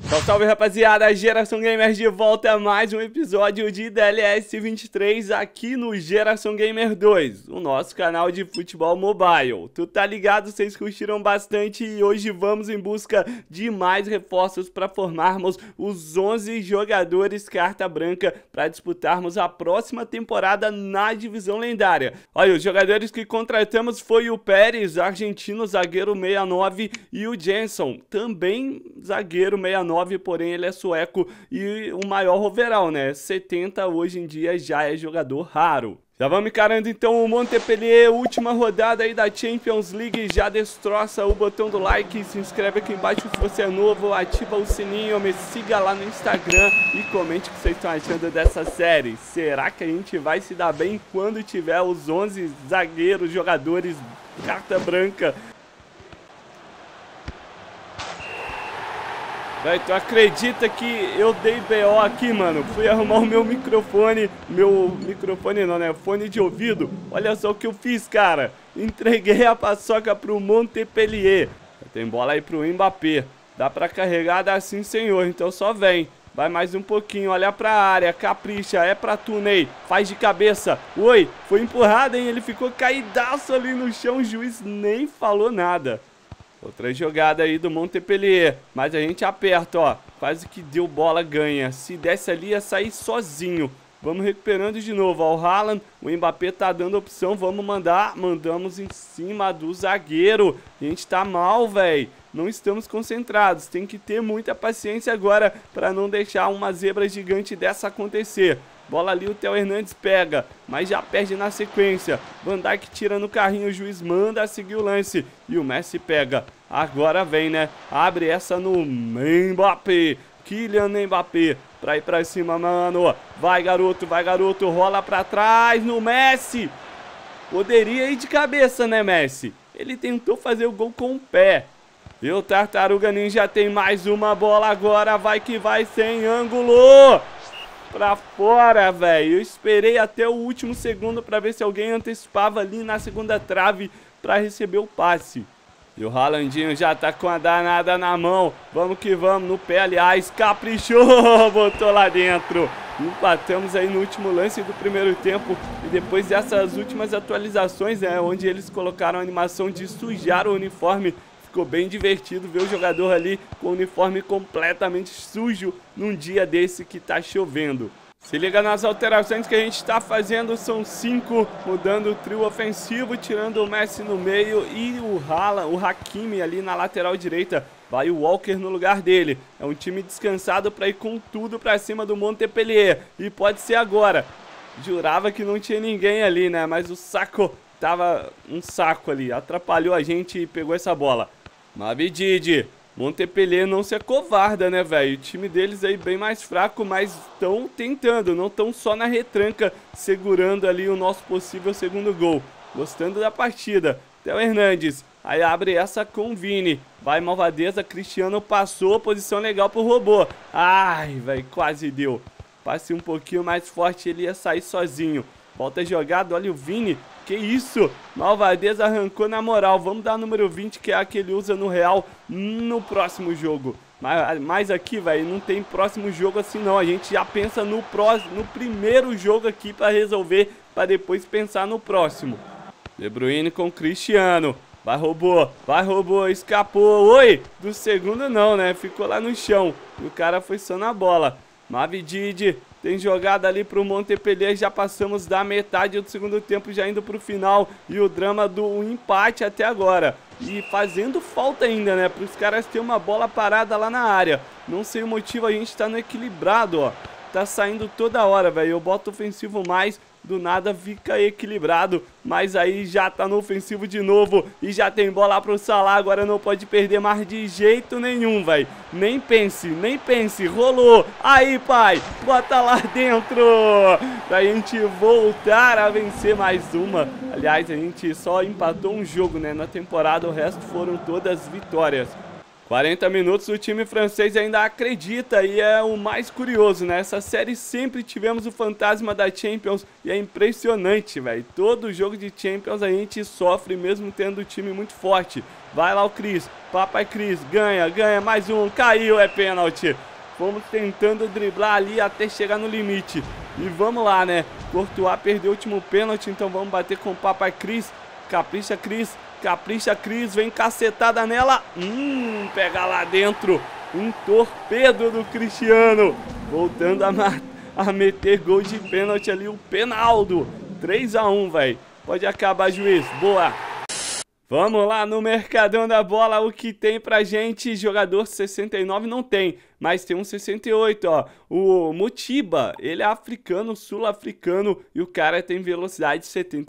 Salve, salve, rapaziada, Geração Gamer de volta a mais um episódio de DLS 23 aqui no Geração Gamer 2, o nosso canal de futebol mobile. Tu tá ligado, vocês curtiram bastante e hoje vamos em busca de mais reforços para formarmos os 11 jogadores carta branca para disputarmos a próxima temporada na divisão lendária. Olha, os jogadores que contratamos foi o Pérez, argentino, zagueiro 69, e o Jenson, também zagueiro 69. Porém ele é sueco e o maior overall, né? 70 hoje em dia já é jogador raro. Já vamos encarando então o Montpellier, última rodada aí da Champions League. Já destroça o botão do like, se inscreve aqui embaixo se você é novo, ativa o sininho, me siga lá no Instagram e comente o que vocês estão achando dessa série. Será que a gente vai se dar bem quando tiver os 11 zagueiros, jogadores, carta branca? Véi, tu acredita que eu dei BO aqui, mano? Fui arrumar o meu microfone não, né? Fone de ouvido. Olha só o que eu fiz, cara. Entreguei a paçoca pro Montpellier. Tem bola aí pro Mbappé. Dá pra carregar, dá sim, senhor. Então só vem. Vai mais um pouquinho, olha pra área, capricha, é pra tu, Ney. Faz de cabeça. Oi, foi empurrado, hein? Ele ficou caidaço ali no chão, o juiz nem falou nada. Outra jogada aí do Montpellier, mas a gente aperta, ó, quase que deu bola, ganha. Se desse ali ia sair sozinho. Vamos recuperando de novo, ó, o Haaland, o Mbappé tá dando opção, vamos mandamos em cima do zagueiro. A gente tá mal, velho, não estamos concentrados, tem que ter muita paciência agora para não deixar uma zebra gigante dessa acontecer. Bola ali, o Theo Hernandes pega, mas já perde na sequência. Van Dijk tira no carrinho, o juiz manda seguir o lance. E o Messi pega. Agora vem, né? Abre essa no Mbappé. Kylian Mbappé. Pra ir pra cima, mano. Vai, garoto, rola pra trás no Messi. Poderia ir de cabeça, né, Messi? Ele tentou fazer o gol com o pé. E o Tartaruga Ninja tem mais uma bola agora. Vai que vai, sem ângulo. Pra fora, velho. Eu esperei até o último segundo pra ver se alguém antecipava ali na segunda trave pra receber o passe. E o Haalandinho já tá com a danada na mão. Vamos que vamos, no pé, aliás. Caprichou, botou lá dentro. Empatamos aí no último lance do primeiro tempo. E depois dessas últimas atualizações, né, onde eles colocaram a animação de sujar o uniforme, ficou bem divertido ver o jogador ali com o uniforme completamente sujo num dia desse que tá chovendo. Se liga nas alterações que a gente tá fazendo, são 5, mudando o trio ofensivo, tirando o Messi no meio e o Haaland, o Hakimi ali na lateral direita. Vai o Walker no lugar dele. É um time descansado para ir com tudo para cima do Montpellier. E pode ser agora. Jurava que não tinha ninguém ali, né? Mas o Saco tava um saco ali. Atrapalhou a gente e pegou essa bola. Mavidi, Montpellier não se acovarda, né, velho? O time deles aí bem mais fraco, mas estão tentando, não estão só na retranca, segurando ali o nosso possível segundo gol. Gostando da partida. Theo Hernandes, aí abre essa com o Vini. Vai, Malvadeza, Cristiano passou, posição legal pro robô. Ai, velho, quase deu. Passe um pouquinho mais forte, ele ia sair sozinho. Volta a jogada, olha o Vini. Que isso? Malvadeza arrancou na moral. Vamos dar número 20, que é a que ele usa no Real no próximo jogo. Mas aqui, velho, não tem próximo jogo assim não. A gente já pensa no primeiro jogo aqui para resolver, para depois pensar no próximo. De Bruyne com Cristiano. Vai, robô, escapou. Oi! Do segundo não, né? Ficou lá no chão. E o cara foi só na bola. Mavidi. Tem jogada ali pro Montpellier, já passamos da metade do segundo tempo, já indo pro final. E o drama do empate até agora. E fazendo falta ainda, né? Para os caras terem uma bola parada lá na área. Não sei o motivo, a gente tá no equilibrado, ó. Tá saindo toda hora, velho. Eu boto ofensivo mais, do nada fica equilibrado. Mas aí já tá no ofensivo de novo. E já tem bola pro Salah, agora não pode perder mais de jeito nenhum, velho. Nem pense. Rolou. Aí, pai, bota lá dentro. Pra gente voltar a vencer mais uma. Aliás, a gente só empatou um jogo, né, na temporada. O resto foram todas vitórias. 40 minutos, o time francês ainda acredita e é o mais curioso, né? Essa série sempre tivemos o fantasma da Champions e é impressionante, velho. Todo jogo de Champions a gente sofre mesmo tendo o time muito forte. Vai lá o Cris, papai Cris, ganha, mais um, caiu, é pênalti. Fomos tentando driblar ali até chegar no limite. E vamos lá, né? Courtois perdeu o último pênalti, então vamos bater com o papai Cris. Capricha, Cris. Capricha, Cris, vem cacetada nela. Pega lá dentro. Um torpedo do Cristiano. Voltando a meter gol de pênalti ali, o Penaldo. 3 a 1, velho. Pode acabar, juiz. Boa. Vamos lá no Mercadão da Bola, o que tem pra gente. Jogador 69 não tem, mas tem um 68, ó. O Mutiba, ele é africano, sul-africano, e o cara tem velocidade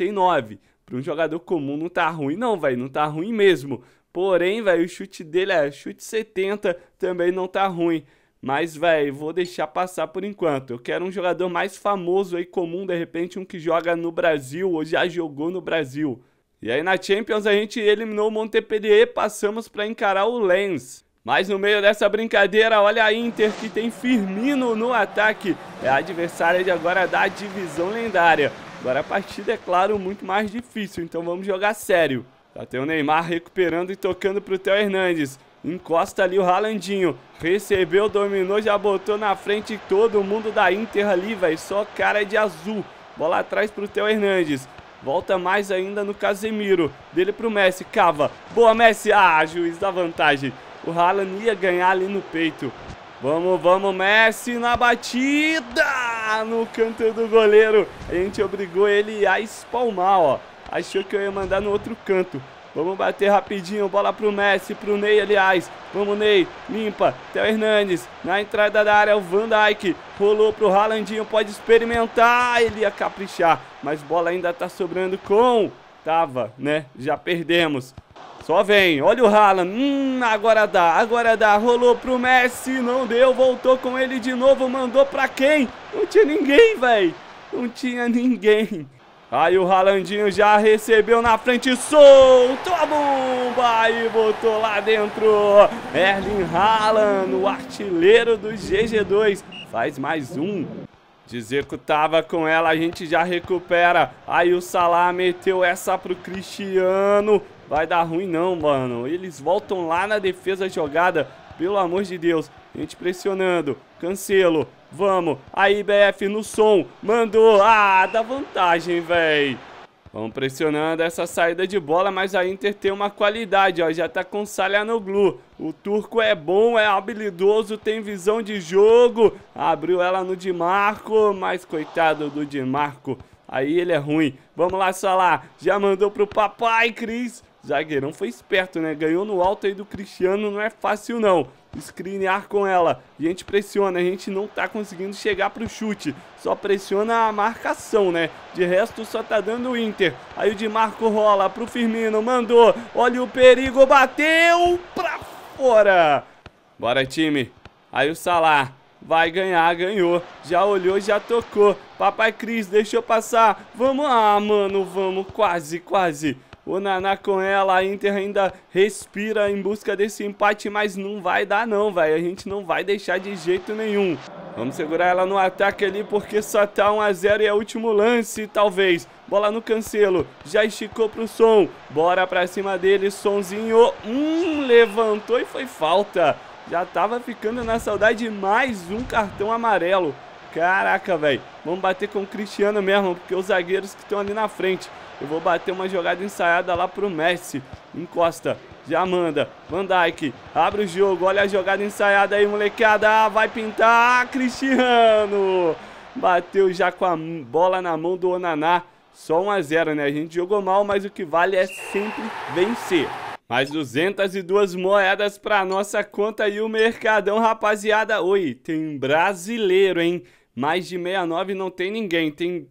79. Para um jogador comum não tá ruim não, velho, não tá ruim mesmo. Porém, velho, o chute dele é chute 70, também não tá ruim. Mas, velho, vou deixar passar por enquanto. Eu quero um jogador mais famoso aí, comum, de repente um que joga no Brasil ou já jogou no Brasil. E aí na Champions a gente eliminou o Montpellier, passamos para encarar o Lens. Mas no meio dessa brincadeira, olha a Inter que tem Firmino no ataque. É a adversária de agora da divisão lendária. Agora a partida é, claro, muito mais difícil, então vamos jogar sério. Já tem o Neymar recuperando e tocando pro Theo Hernandes. Encosta ali o Haalandinho. Recebeu, dominou, já botou na frente todo mundo da Inter ali, velho. Só cara de azul. Bola atrás pro Theo Hernandes. Volta mais ainda no Casemiro. Dele pro Messi, cava. Boa, Messi. Ah, juiz da vantagem. O Haaland ia ganhar ali no peito. Vamos, Messi na batida! No canto do goleiro. A gente obrigou ele a espalmar, ó. Achou que eu ia mandar no outro canto. Vamos bater rapidinho, bola pro Messi, pro Ney, aliás. Vamos, Ney, limpa, Theo Hernandes. Na entrada da área, o Van Dijk. Rolou pro Haalandinho, pode experimentar. Ele ia caprichar, mas bola ainda tá sobrando com... Tava, né? Já perdemos. Só vem, olha o Haaland, agora dá, rolou pro Messi, não deu, voltou com ele de novo, mandou pra quem? Não tinha ninguém, velho, não tinha ninguém. Aí o Haalandinho já recebeu na frente, soltou a bomba e botou lá dentro. Erling Haaland, o artilheiro do GG2, faz mais um. Dzeko tava com ela, a gente já recupera. Aí o Salah meteu essa pro Cristiano. Vai dar ruim não, mano. Eles voltam lá na defesa jogada. Pelo amor de Deus. A gente pressionando. Cancelo. Vamos. Aí, BF no som. Mandou. Ah, dá vantagem, véi. Vamos pressionando essa saída de bola, mas a Inter tem uma qualidade, ó. Já tá com Çalhanoğlu. O turco é bom, é habilidoso, tem visão de jogo. Abriu ela no Di Marco, mas coitado do Di Marco. Aí ele é ruim. Vamos lá, Salah. Já mandou pro papai, Cris. Zagueirão foi esperto, né? Ganhou no alto aí do Cristiano, não é fácil não. Screenar com ela. A gente pressiona, a gente não tá conseguindo chegar pro chute. Só pressiona a marcação, né? De resto só tá dando o Inter. Aí o Di Marco rola pro Firmino, mandou. Olha o perigo, bateu pra fora. Bora, time. Aí o Salah. Vai ganhar, ganhou. Já olhou, já tocou. Papai Cris deixou passar. Vamos, mano, vamos. Quase. O Naná com ela, a Inter ainda respira em busca desse empate, mas não vai dar não, velho. A gente não vai deixar de jeito nenhum. Vamos segurar ela no ataque ali, porque só tá 1 a 0 e é o último lance, talvez. Bola no Cancelo, já esticou pro Som. Bora pra cima dele, Sonzinho. Levantou e foi falta. Já tava ficando na saudade de mais um cartão amarelo. Caraca, velho. Vamos bater com o Cristiano mesmo, porque os zagueiros que estão ali na frente. Eu vou bater uma jogada ensaiada lá pro Messi. Encosta, já manda. Van Dijk, abre o jogo. Olha a jogada ensaiada aí, molecada. Vai pintar, Cristiano. Bateu já com a bola na mão do Onaná. Só 1 a 0, né? A gente jogou mal, mas o que vale é sempre vencer. Mais 202 moedas pra nossa conta e o Mercadão, rapaziada. Oi, tem brasileiro, hein? Mais de 69 não tem ninguém, tem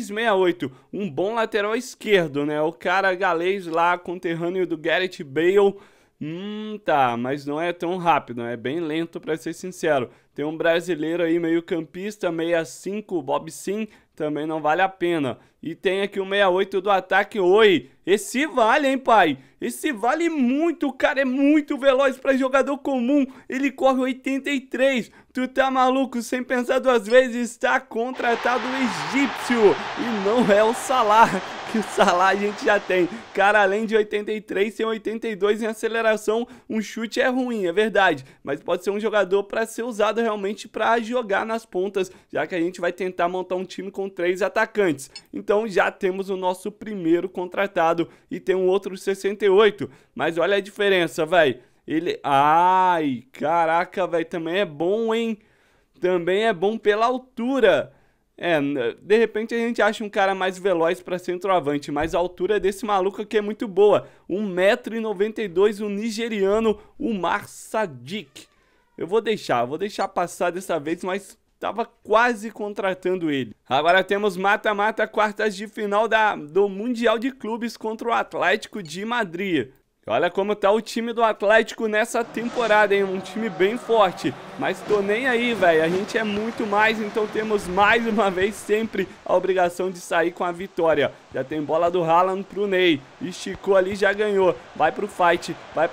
368, um bom lateral esquerdo, né? O cara galês lá, conterrâneo do Gareth Bale, Tá, mas não é tão rápido, é bem lento pra ser sincero. Tem um brasileiro aí, meio campista, 65, Bob Sim, também não vale a pena. E tem aqui o 68 do ataque, oi, esse vale, hein, pai? Esse vale muito, o cara é muito veloz pra jogador comum, ele corre 83. Tu tá maluco, sem pensar duas vezes, está contratado o egípcio e não é o Salah, que o Salah a gente já tem. Cara, além de 83, tem 82 em aceleração, um chute é ruim, é verdade, mas pode ser um jogador para ser usado realmente para jogar nas pontas, já que a gente vai tentar montar um time com 3 atacantes. Então já temos o nosso primeiro contratado e tem um outro 68, mas olha a diferença, velho. Ele... Ai, caraca, velho, também é bom, hein? Também é bom pela altura. De repente a gente acha um cara mais veloz para centroavante, mas a altura desse maluco aqui é muito boa. 1,92 m, o nigeriano, o Umar Sadiq. Eu vou deixar passar dessa vez, mas tava quase contratando ele. Agora temos mata-mata, quartas de final do Mundial de Clubes contra o Atlético de Madrid. Olha como tá o time do Atlético nessa temporada, hein? Um time bem forte. Mas tô nem aí, velho. A gente é muito mais, então temos mais uma vez sempre a obrigação de sair com a vitória. Já tem bola do Haaland pro Ney. Esticou ali, já ganhou. Vai pro fight.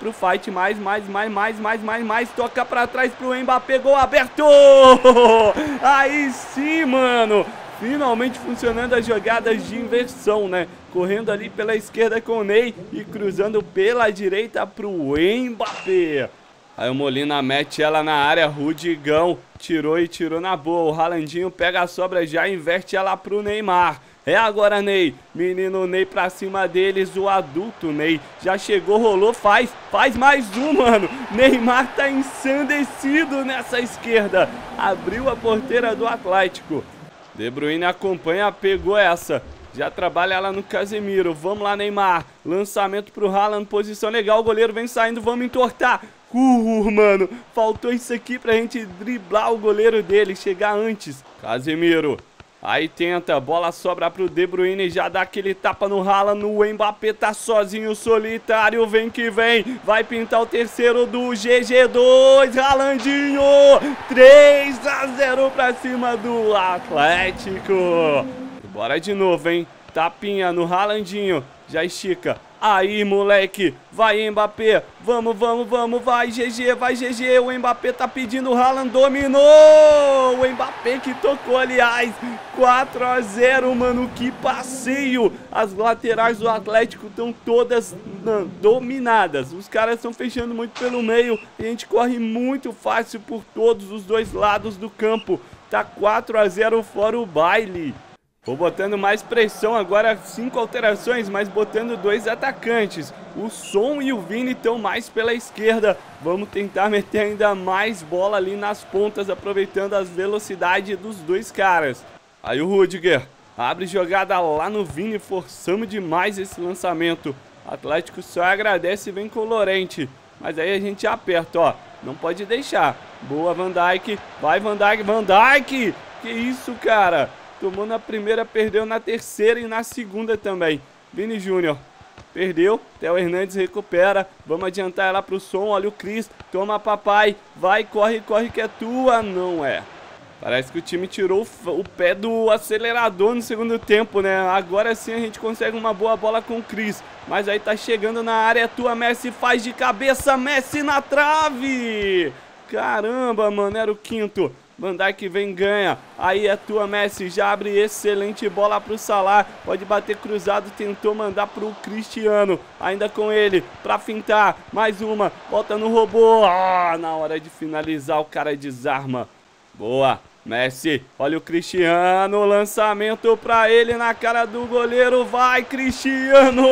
Mais. Toca pra trás pro Mbappé. Gol aberto! Aí sim, mano! Finalmente funcionando as jogadas de inversão, né? Correndo ali pela esquerda com o Ney e cruzando pela direita pro Mbappé. Aí o Molina mete ela na área, Rudigão tirou e tirou na boa. O Haalandinho pega a sobra, já inverte ela pro Neymar. É agora, Ney. Menino Ney pra cima deles, o adulto Ney. Já chegou, rolou, faz mais um, mano. Neymar tá ensandecido nessa esquerda. Abriu a porteira do Atlético. De Bruyne acompanha, pegou essa. Já trabalha ela no Casemiro. Vamos lá, Neymar. Lançamento pro Haaland, posição legal. O goleiro vem saindo, vamos entortar. Mano, faltou isso aqui pra gente driblar o goleiro dele, chegar antes. Casemiro. Aí tenta, bola sobra pro De Bruyne, já dá aquele tapa no Haaland, o Mbappé tá sozinho, solitário, vem que vem, vai pintar o terceiro do GG2, Haalandinho, 3-0 pra cima do Atlético. Bora de novo, hein, tapinha no Haalandinho, já estica. Aí, moleque, vai Mbappé, vamos, vai GG, o Mbappé tá pedindo, o Haaland dominou, o Mbappé que tocou, aliás, 4-0, mano, que passeio, as laterais do Atlético estão todas dominadas, os caras estão fechando muito pelo meio, e a gente corre muito fácil por todos os dois lados do campo, tá 4-0 fora o baile. Vou botando mais pressão agora, 5 alterações, mas botando 2 atacantes. O Son e o Vini estão mais pela esquerda. Vamos tentar meter ainda mais bola ali nas pontas, aproveitando as velocidades dos dois caras. Aí o Rudiger abre jogada lá no Vini, forçamos demais esse lançamento. O Atlético só agradece e vem com o Llorente. Mas aí a gente aperta, ó. Não pode deixar. Boa, Van Dijk. Vai, Van Dijk! Que isso, cara? Tomou na primeira, perdeu na terceira e na segunda também. Vini Júnior perdeu, Theo Hernandes recupera. Vamos adiantar ela pro Son, olha o Cris. Toma, papai, vai, corre que é tua. Não é. Parece que o time tirou o pé do acelerador no segundo tempo, né? Agora sim a gente consegue uma boa bola com o Cris. Mas aí tá chegando na área, é tua, Messi faz de cabeça, Messi na trave. Caramba, mano, era o quinto. Van Dijk vem, ganha, aí é tua, Messi, já abre excelente bola pro Salah, pode bater cruzado, tentou mandar pro Cristiano, ainda com ele, pra fintar, mais uma, volta no robô, na hora de finalizar o cara desarma, boa, Messi, olha o Cristiano, lançamento pra ele na cara do goleiro, vai Cristiano,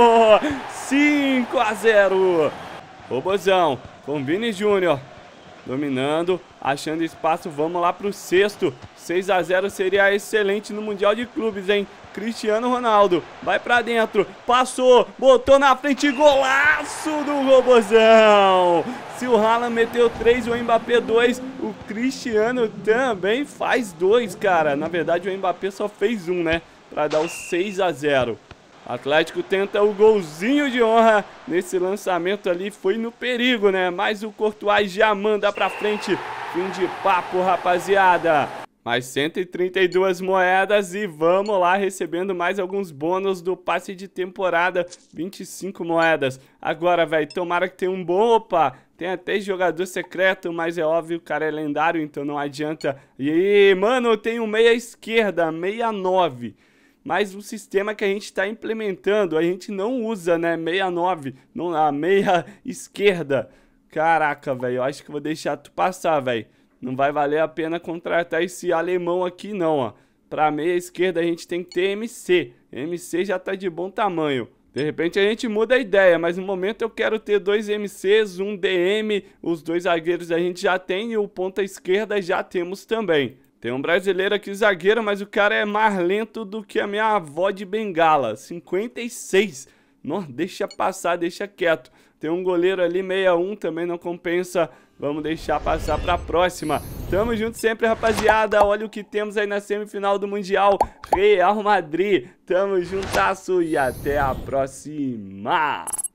5-0, Robozão, com Vini Júnior. Dominando, achando espaço, vamos lá pro sexto. 6-0 seria excelente no Mundial de Clubes, hein? Cristiano Ronaldo, vai pra dentro, passou, botou na frente, golaço do Robozão. Se o Haaland meteu 3, o Mbappé 2, o Cristiano também faz 2, cara. Na verdade o Mbappé só fez 1, né? Pra dar o 6-0. Atlético tenta o golzinho de honra nesse lançamento ali, foi no perigo, né? Mas o Courtois já manda pra frente. Fim de papo, rapaziada. Mais 132 moedas e vamos lá recebendo mais alguns bônus do passe de temporada. 25 moedas. Agora, velho, tomara que tenha um bom... Opa, tem até jogador secreto, mas é óbvio, o cara é lendário, então não adianta. E, mano, tem um meia esquerda, 69. Mas o sistema que a gente está implementando, a gente não usa, né, 69, não, a meia esquerda. Caraca, velho, eu acho que vou deixar tu passar, velho. Não vai valer a pena contratar esse alemão aqui, não, ó. Pra meia esquerda a gente tem que ter MC. MC já tá de bom tamanho. De repente a gente muda a ideia, mas no momento eu quero ter 2 MCs, um DM, os 2 zagueiros a gente já tem e o ponta esquerda já temos também. Tem um brasileiro aqui zagueiro, mas o cara é mais lento do que a minha avó de Bengala, 56. Não, deixa passar, deixa quieto. Tem um goleiro ali, 61, também não compensa. Vamos deixar passar para a próxima. Tamo junto sempre, rapaziada. Olha o que temos aí na semifinal do Mundial. Real Madrid. Tamo juntasso e até a próxima.